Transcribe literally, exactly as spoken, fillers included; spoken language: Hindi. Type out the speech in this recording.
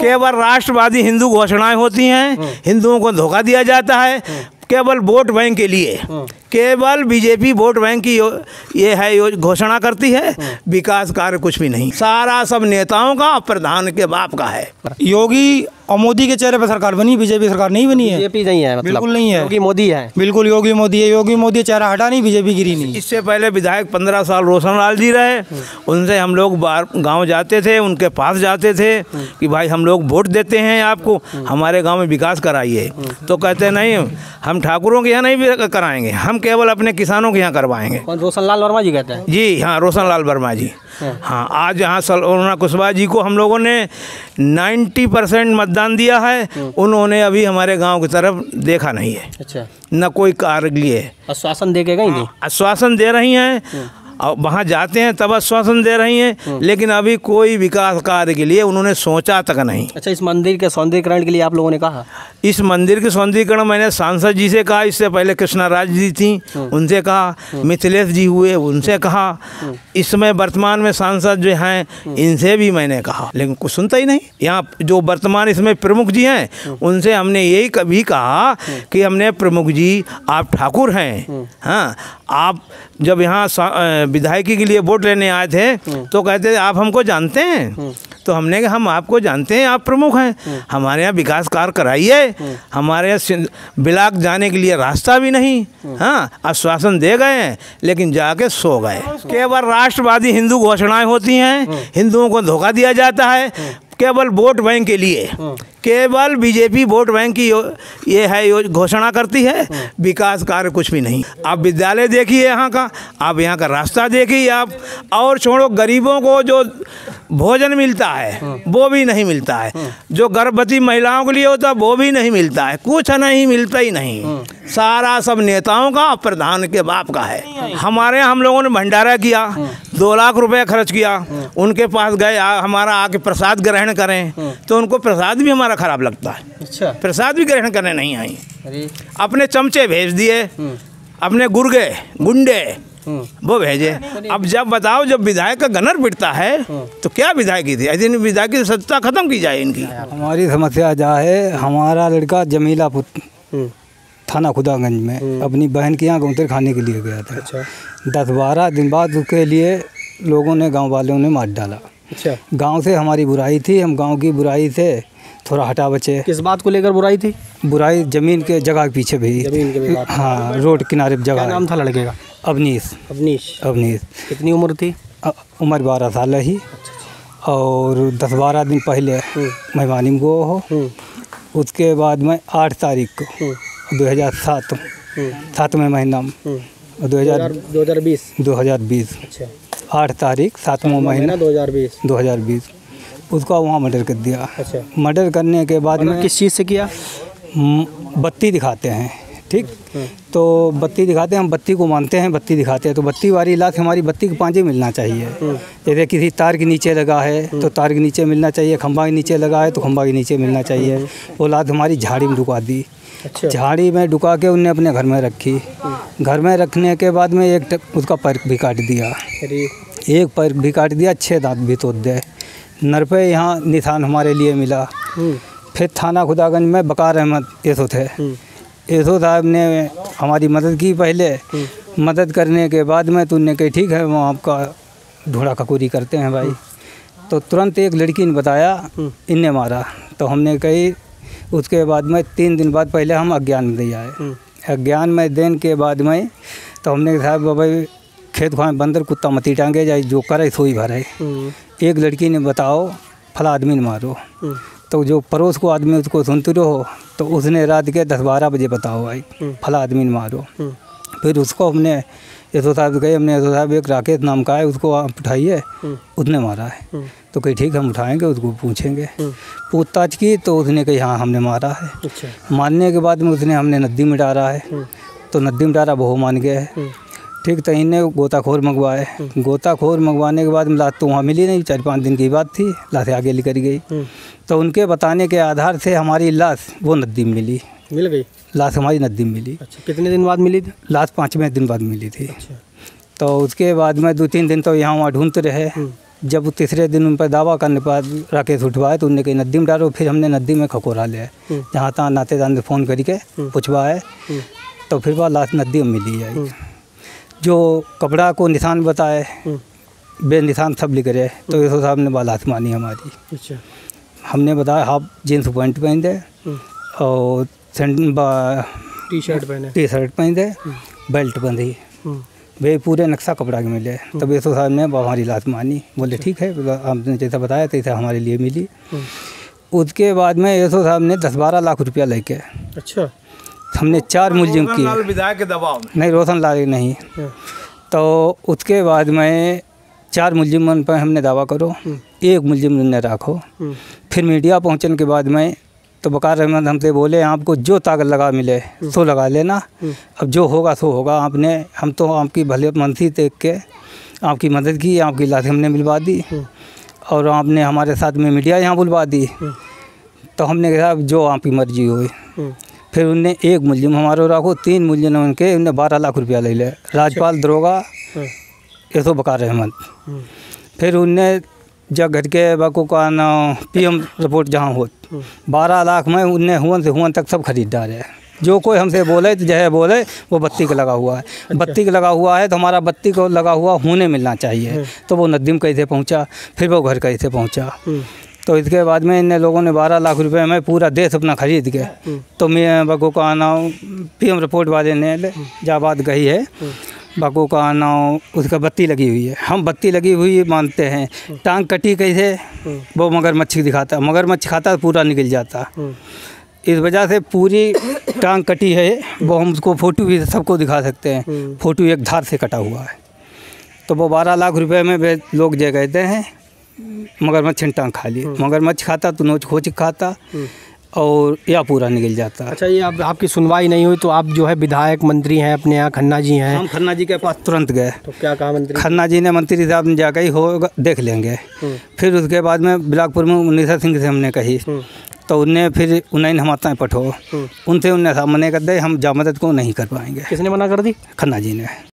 केवल राष्ट्रवादी हिंदू घोषणाएं होती हैं, हिंदुओं को धोखा दिया जाता है केवल वोट बैंक के लिए। केवल बीजेपी वोट बैंक की ये है घोषणा करती है, विकास कार्य कुछ भी नहीं। सारा सब नेताओं का, प्रधान के बाप का है। योगी और मोदी के चेहरे पर सरकार बनी, बीजेपी सरकार नहीं बनी है। बीजेपी नहीं है, मतलब बिल्कुल नहीं है। योगी मोदी है, बिल्कुल योगी मोदी है। योगी मोदी चेहरा हटा नहीं, बीजेपी गिरी नहीं। इससे पहले विधायक पंद्रह साल रोशन लाल जी रहे, उनसे हम लोग बाहर गाँव जाते थे, उनके पास जाते थे कि भाई हम लोग वोट देते हैं आपको, हमारे गाँव में विकास कराइए। तो कहते नहीं, हम ठाकुरों के यहाँ नहीं कराएंगे, हम केवल अपने किसानों के यहाँ करवाएंगे। कौन? रोशन लाल वर्मा जी कहते हैं। जी हाँ, रोशन लाल वर्मा जी। हाँ, आज यहाँ सलोना कुशवाहा जी को हम लोगों ने नब्बे परसेंट मतदान दिया है, उन्होंने अभी हमारे गांव की तरफ देखा नहीं है। अच्छा, न कोई कार्य लिए। आश्वासन दे के गई थी? आश्वासन दे रही हैं और वहाँ जाते हैं तब आश्वासन दे रही हैं, लेकिन अभी कोई विकास कार्य के लिए उन्होंने सोचा तक नहीं। अच्छा, इस मंदिर के सौंदर्यीकरण के लिए आप लोगों ने कहा? इस मंदिर के सौंदर्यीकरण मैंने सांसद जी से कहा, इससे पहले कृष्णा राज जी थी, उनसे कहा, मिथिलेश जी हुए, उनसे कहा, इसमें वर्तमान में सांसद जो हैं इनसे भी मैंने कहा, लेकिन कुछ सुनता ही नहीं। यहाँ जो वर्तमान इसमें प्रमुख जी हैं उनसे हमने यही कभी कहा कि हमने प्रमुख जी आप ठाकुर हैं, हाँ, आप जब यहाँ विधायकी के लिए वोट लेने आए थे तो कहते थे आप हमको जानते हैं, तो हमने कहा हम आपको जानते हैं, आप प्रमुख हैं, हमारे यहाँ विकास कार्य कराइए, हमारे यहाँ ब्लॉक जाने के लिए रास्ता भी नहीं। हाँ, आश्वासन दे गए हैं लेकिन जाके सो गए। केवल राष्ट्रवादी हिंदू घोषणाएं होती हैं, हिंदुओं को धोखा दिया जाता है केवल वोट बैंक के लिए। केवल बीजेपी वोट बैंक की ये है घोषणा करती है, विकास कार्य कुछ भी नहीं। आप विद्यालय देखिए यहाँ का, आप यहाँ का रास्ता देखिए आप, और छोड़ो गरीबों को जो भोजन मिलता है वो भी नहीं मिलता है, जो गर्भवती महिलाओं के लिए होता है वो भी नहीं मिलता है, कुछ नहीं मिलता ही नहीं। सारा सब नेताओं का, प्रधान के बाप का है। हमारे यहाँ हम लोगों ने भंडारा किया, दो लाख रुपए खर्च किया, उनके पास गए हमारा आके प्रसाद ग्रहण करें तो उनको प्रसाद भी हमारा खराब लगता है। अच्छा, प्रसाद भी ग्रहण करने नहीं आई, अरे अपने चमचे भेज दिए, अपने गुर्गे गुंडे वो भेजे। अब जब बताओ, जब विधायक का गनर पिटता है तो क्या विधायकी थी? ऐसी विधायकी की सत्ता खत्म की जाए इनकी। हमारी समस्या जा है, हमारा लड़का जमीलापुर थाना खुदागंज में अपनी बहन के यहाँ गौंतर खाने के लिए गया था। अच्छा। दस बारह दिन बाद उसके लिए लोगों ने, गांव वालों ने मार डाला। अच्छा। गांव से हमारी बुराई थी, हम गांव की बुराई से थोड़ा हटा बचे। किस बात को लेकर बुराई थी? बुराई जमीन के जगह के पीछे भी। जमीन के बात। हाँ, रोड किनारे जगह। क्या नाम था लड़के का? अवनीश। अवनीश अवनीश। कितनी उम्र थी? उम्र बारह साल ही। अच्छा। और दस बारह दिन पहले मेहमानी को हो, उसके बाद में आठ तारीख को दो हज़ार सात सातवें महीना में दो हज़ार दो हज़ार बीस दो हज़ार बीस अच्छा, आठ तारीख सातवां महीना दो हज़ार बीस दो हज़ार बीस उसका वहाँ मर्डर कर दिया। अच्छा। मर्डर करने के बाद में किस चीज़ से किया? बत्ती दिखाते हैं, ठीक, तो बत्ती दिखाते हैं, हम बत्ती को मानते हैं, बत्ती दिखाते हैं, तो बत्ती वाली लाश हमारी बत्ती के पांजे मिलना चाहिए। जैसे किसी तार के नीचे लगा है तो तार के नीचे मिलना चाहिए, खंभा के नीचे लगा है तो खंभा के नीचे मिलना चाहिए। वो लाश हमारी झाड़ी में डुका दी। अच्छा। झाड़ी में डुका के उनने अपने घर में रखी। घर में रखने के बाद में एक उसका पैर भी काट दिया, एक पैर भी काट दिया, छः दांत भी तोड़ दिए। नर पे यहाँ निशान हमारे लिए मिला। फिर थाना खुदागंज में बकार अहमद एसो थे, एसो साहब ने हमारी मदद की। पहले मदद करने के बाद में तो उनने कही ठीक है वो आपका ढूंढा खकोरी करते हैं भाई। तो तुरंत एक लड़की ने बताया इनने मारा, तो हमने कही। उसके बाद में तीन दिन बाद पहले हम अज्ञान में दे आए। अज्ञान में देने के बाद में तो हमने कहा साहब भाई खेत खाए बंदर कुत्ता मती टांगे जाए, जो करे सोई भरे। एक लड़की ने बताओ फला आदमी ने मारो, तो जो पड़ोस को आदमी उसको सुनते रहो, तो उसने रात के दस बारह बजे बताओ भाई फला आदमी ने मारो। फिर उसको हमने एसो साहब गए, हमने एसो साहब एक राकेश नाम का है उसको आप उठाइए, उसने मारा है। तो कही ठीक हम उठाएंगे, उसको पूछेंगे। पूछताछ की तो उसने कही हाँ हमने मारा है। अच्छा। मारने के बाद में उसने हमने नदी में डाला है, तो नदी में डाला वो मान गया है, ठीक। तो इन्हें गोताखोर मंगवाए, गोताखोर मंगवाने के बाद लाश तो वहाँ मिली नहीं, चार पाँच दिन की बात थी, लाश आगे लेकर गई। तो उनके बताने के आधार से हमारी लाश वो नदी में मिली, मिल गई लाश हमारी नदी में मिली। अच्छा। कितने दिन बाद मिली थी? लाश पाँचवें दिन बाद मिली थी। अच्छा। तो उसके बाद में दो तीन दिन तो यहाँ वहाँ ढूंढते रहे, जब तीसरे दिन उन पर दावा करने के बाद राकेश उठवाए तो उनने कहीं नदी में डालो। फिर हमने नदी में खकोरा लिया, जहाँ तहाँ नातेदार ने फ़ोन करके पूछवाए तो फिर वह लाश नदी में मिली है। जो कपड़ा को निशान बताए बेनिशान सब लिख रहे, तो एस ओ साहब ने बात मानी हमारी। अच्छा, हमने बताया हाफ जीन्स पैंट पहन दे और टी शर्ट पहने टी शर्ट पहन दे, बेल्ट बंधी, वे पूरे नक्शा कपड़ा के मिले। तब एस ओ साहब ने हमारी बात मानी, बोले ठीक है, आपने जैसा बताया तैसा हमारे लिए मिली। उसके बाद में एस ओ साहब ने दस बारह लाख रुपया लेके, अच्छा, हमने चार मुलजिम किए, विधायक के दबाव नहीं रोशन लाल नहीं, तो उसके बाद में चार मुलजिम पर हमने दावा करो, एक मुलजिम ने रखो। फिर मीडिया पहुंचने के बाद में तो वकार अहमद हमसे बोले आपको जो ताकत लगा मिले सो लगा लेना, अब जो होगा सो होगा। आपने हम तो आपकी भले मनसी देख के आपकी मदद की, आपकी लाश हमने मिलवा दी और आपने हमारे साथ में मीडिया यहाँ बुलवा दी। तो हमने कहा जो आपकी मर्जी हुई। फिर उनने एक मुलजिम हमारे रखो, तीन मुलजिम उनके, उनने बारह लाख रुपया ले ले, राजपाल दरोगा एस ओ वकार अहमद। फिर उनने जब घर के बाको का ना पी एम रिपोर्ट जहाँ हो, बारह लाख में उनने हुवन से हुवन तक सब खरीद डाले। जो कोई हमसे बोले तो जय बोले वो बत्ती का लगा हुआ है, अच्छा। बत्ती का लगा हुआ है तो हमारा बत्ती को लगा हुआ होने मिलना चाहिए। तो वो नदीम कैसे पहुंचा, फिर वो घर कैसे पहुंचा। तो इसके बाद में इन लोगों ने बारह लाख रुपए में पूरा देश अपना खरीद के, तो मैं बाको का आना पी एम रिपोर्ट वाले ने जहाँ बात गई है, बाको का आना उसका बत्ती लगी हुई है, हम बत्ती लगी हुई मानते हैं। टांग कटी कैसे, वो मगरमच्छ दिखाता, मगरमच्छ खाता पूरा निकल जाता। इस वजह से पूरी टांग कटी है, वो हम उसको फ़ोटो भी सबको दिखा सकते हैं। फ़ोटो एक धार से कटा हुआ है। तो वो बारह लाख रुपए में वे लोग जे कहते हैं मगरमच्छ ने टांग खा ली। मगरमच्छ खाता तो नोच खोच खाता और या पूरा निकल जाता। अच्छा, ये अब आप, आपकी सुनवाई नहीं हुई तो आप जो है विधायक मंत्री हैं अपने यहाँ, खन्ना जी हैं, हम खन्ना जी के पास तुरंत गए। तो क्या कहा मंत्री? खन्ना जी ने मंत्री साहब ने जाकर ही होगा देख लेंगे। फिर उसके बाद में बिलासपुर में उन्नीसा सिंह से हमने कही, तो उनने फिर उन्हें हमारे पठो, उनसे उनने सामने कर दे हम जा मदद को नहीं कर पाएंगे। किसने मना कर दी? खन्ना जी ने।